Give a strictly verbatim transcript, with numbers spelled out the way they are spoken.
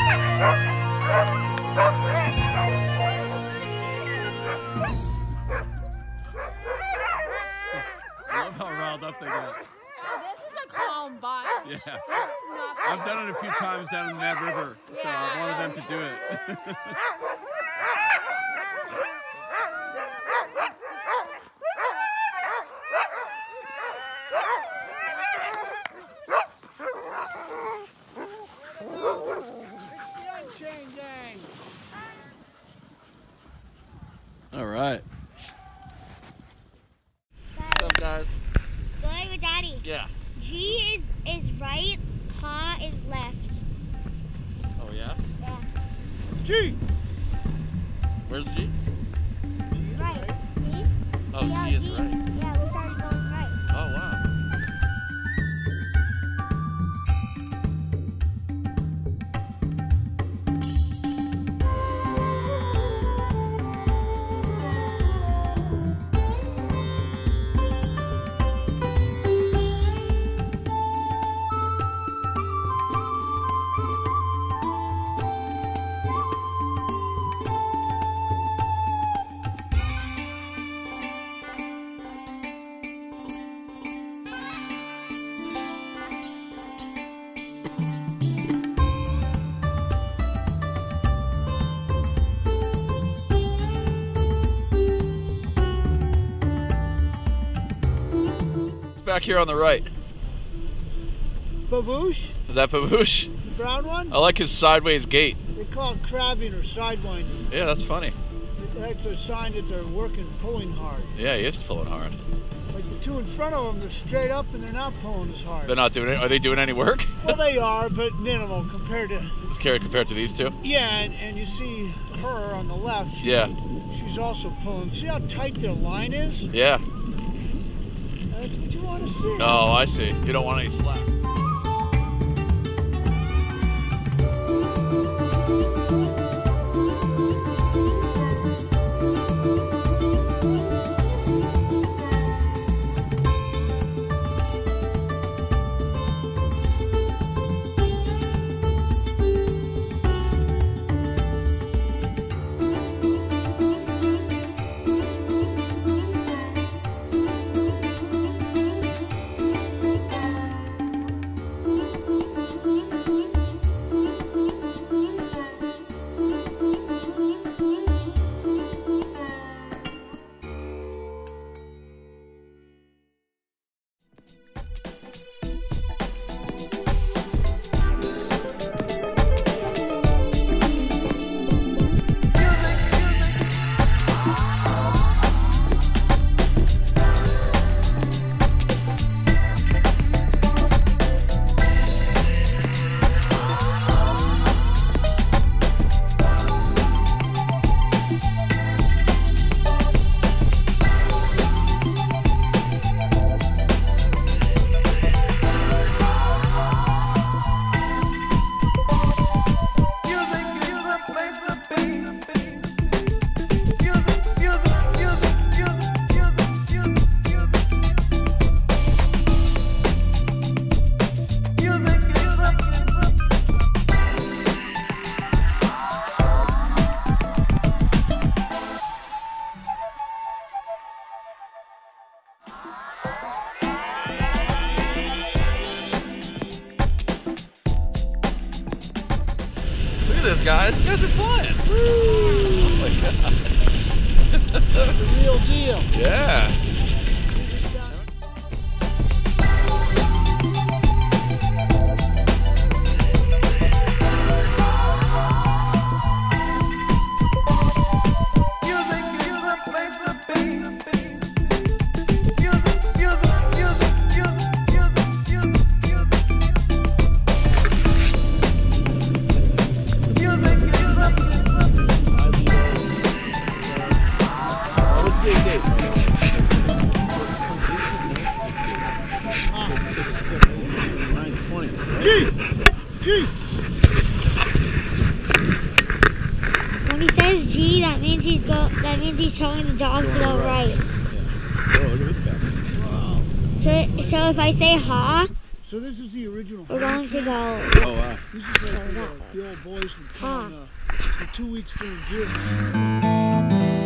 Up they get. This is a calm bunch. Yeah. I've done it a few times down in the Mad River, so yeah. I wanted them to do it. All right. What's up, guys? Good with Daddy. Yeah. G is is right, Ha is left. Oh yeah? Yeah. G! Where's G? Right. G? Oh, yeah, G is G. right. Yeah, we started going right. Oh wow. Back here on the right. Baboosh? Is that Baboosh? The brown one? I like his sideways gait. They call it crabbing or sidewinding. Yeah, that's funny. That's a sign that they're working, pulling hard. Yeah, he is pulling hard. Like the two in front of them, they're straight up and they're not pulling as hard. They're not doing it. Are they doing any work? Well, they are, but minimal compared to... Compared to these two? Yeah, and, and you see her on the left. She's, yeah. She's also pulling. See how tight their line is? Yeah. That's what you want to see. Oh, I see. You don't want any slack. Look at this, guys. You guys are flying. Woo! Oh my god. It's a real deal. Yeah. When he says G, that means he's go. That means he's telling the dogs to go right. Yeah. Oh, look at this back. Wow. So, so if I say Ha, so this is the original. we're going to go. Oh wow. This is like So that way. The old boys would come Huh. uh, for two weeks during deer.